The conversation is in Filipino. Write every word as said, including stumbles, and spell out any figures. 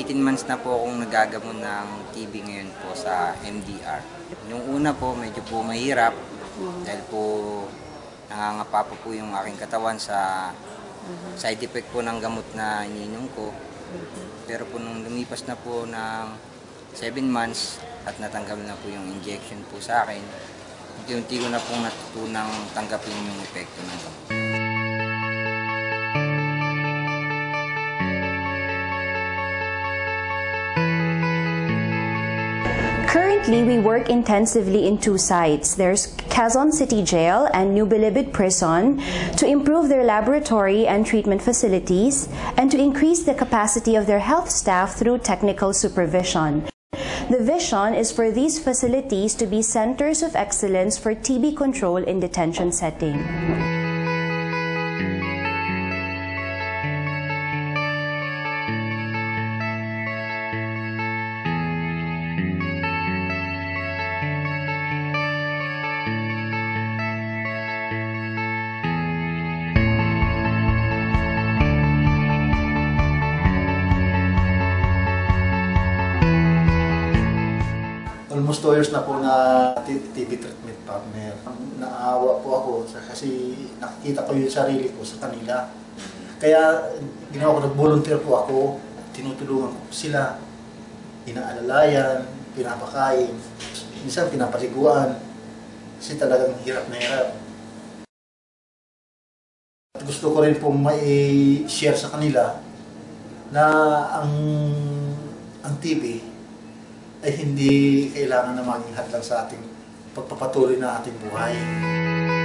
eighteen months na po akong nagagamot ng T B ngayon po sa M D R. Yung una po, medyo po mahirap dahil po nangangapa po, po yung aking katawan sa side effect po ng gamot na iniinom ko. Pero po nung lumipas na po ng seven months at natanggal na po yung injection po sa akin, unti-unti ko na pong natutunang tanggapin yung epekto ng gamot. Currently, we work intensively in two sites. There's Quezon City Jail and New Bilibid Prison to improve their laboratory and treatment facilities and to increase the capacity of their health staff through technical supervision. The vision is for these facilities to be centers of excellence for T B control in detention setting. Almost two years na po na T B treatment partner. Naawa po ako kasi nakikita ko yung sarili ko sa kanila. Kaya ginawa ko, nag-volunteer po ako, tinutulungan ko sila, inaalalayan, pinapakain, minsan pinapaliguan, kasi talagang hirap na hirap. At gusto ko rin pong mai-share sa kanila na ang, ang T B ay hindi kailangan na maging hadlang sa ating pagpapatuloy na ating buhay.